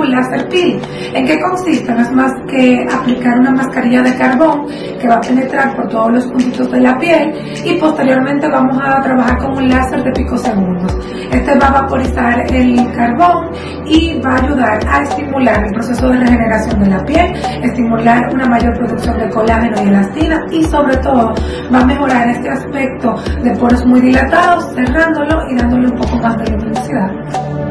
láser peel. ¿En qué consiste? No es más que aplicar una mascarilla de carbón que va a penetrar por todos los puntitos de la piel y posteriormente vamos a trabajar con un láser de picosegundos. Este va a vaporizar el carbón y va a ayudar a estimular el proceso de regeneración de la piel, estimular una mayor producción de colágeno y elastina y sobre todo va a mejorar este aspecto de poros muy dilatados, cerrándolo y dándole un poco más de luminosidad.